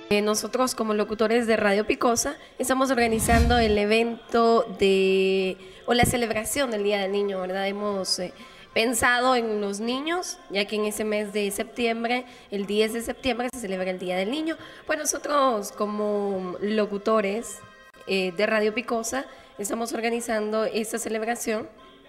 Nosotros como locutores de Radio Picosa estamos organizando el evento o la celebración del Día del Niño, ¿verdad? Hemos pensado en los niños, ya que en ese mes de septiembre, el 10 de septiembre, se celebra el Día del Niño. Pues nosotros como locutores de Radio Picosa estamos organizando esta celebración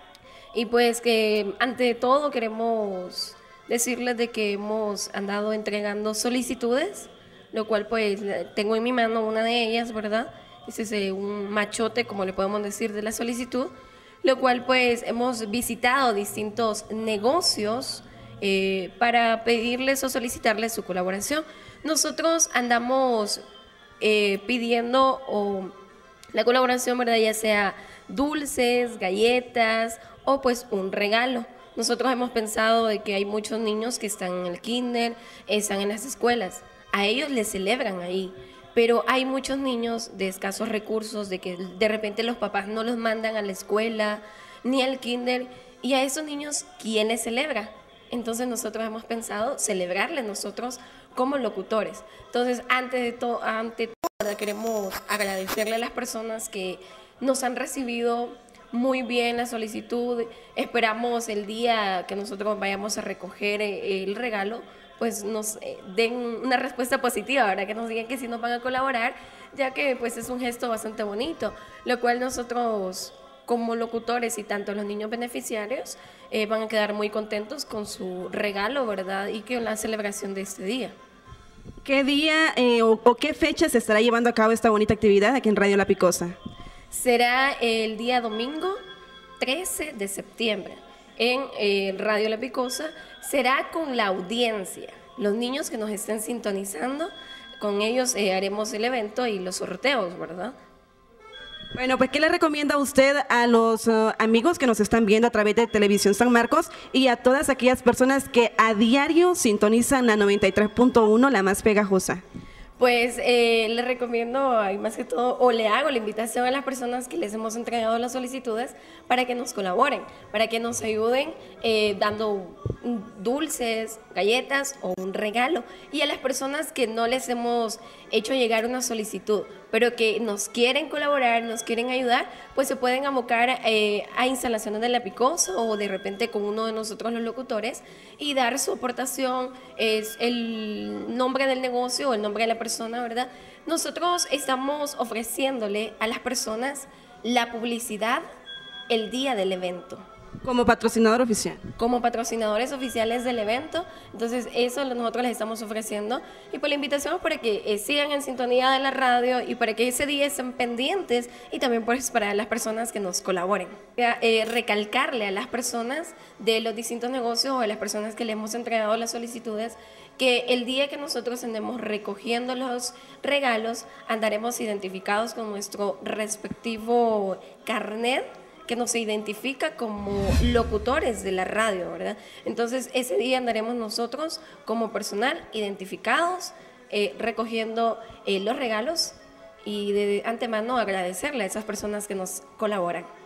y pues que ante todo queremos decirles de que hemos andado entregando solicitudes, lo cual pues tengo en mi mano una de ellas, ¿verdad? Ese es un machote, como le podemos decir, de la solicitud, lo cual pues hemos visitado distintos negocios para pedirles o solicitarles su colaboración. Nosotros andamos pidiendo la colaboración, ¿verdad? Ya sea dulces, galletas o pues un regalo. Nosotros hemos pensado de que hay muchos niños que están en el kinder, están en las escuelas, a ellos les celebran ahí, pero hay muchos niños de escasos recursos, de que de repente los papás no los mandan a la escuela ni al kinder, y a esos niños, ¿quién les celebra? Entonces nosotros hemos pensado celebrarles nosotros como locutores. Entonces, ante todo, ¿verdad? Queremos agradecerle a las personas que nos han recibido muy bien la solicitud. Esperamos el día que nosotros vayamos a recoger el regalo, pues nos den una respuesta positiva, ¿verdad? Que nos digan que sí nos van a colaborar, ya que pues es un gesto bastante bonito, lo cual nosotros como locutores y tanto los niños beneficiarios van a quedar muy contentos con su regalo, ¿verdad? Y con la celebración de este día. ¿Qué día o qué fecha se estará llevando a cabo esta bonita actividad aquí en Radio La Picosa? Será el día domingo 13 de septiembre en Radio La Picosa. Será con la audiencia, los niños que nos estén sintonizando, con ellos haremos el evento y los sorteos, ¿verdad? Bueno, pues ¿qué le recomienda usted a los amigos que nos están viendo a través de Televisión San Marcos y a todas aquellas personas que a diario sintonizan la 93.1, la más pegajosa? Pues le recomiendo, y más que todo, o le hago la invitación a las personas que les hemos entregado las solicitudes para que nos colaboren, para que nos ayuden dando dulces, galletas o un regalo. Y a las personas que no les hemos hecho llegar una solicitud, pero que nos quieren colaborar, nos quieren ayudar, pues se pueden abocar a instalaciones de La Picosa o de repente con uno de nosotros los locutores y dar su aportación, es el nombre del negocio o el nombre de la persona, ¿verdad? Nosotros estamos ofreciéndole a las personas la publicidad el día del evento. Como patrocinador oficial. Como patrocinadores oficiales del evento, entonces eso nosotros les estamos ofreciendo y pues la invitación es para que sigan en sintonía de la radio y para que ese día estén pendientes y también pues para las personas que nos colaboren. Recalcarle a las personas de los distintos negocios o a las personas que le hemos entregado las solicitudes que el día que nosotros andemos recogiendo los regalos andaremos identificados con nuestro respectivo carnet que nos identifica como locutores de la radio, ¿verdad? Entonces, ese día andaremos nosotros como personal identificados, recogiendo los regalos y de antemano agradecerle a esas personas que nos colaboran.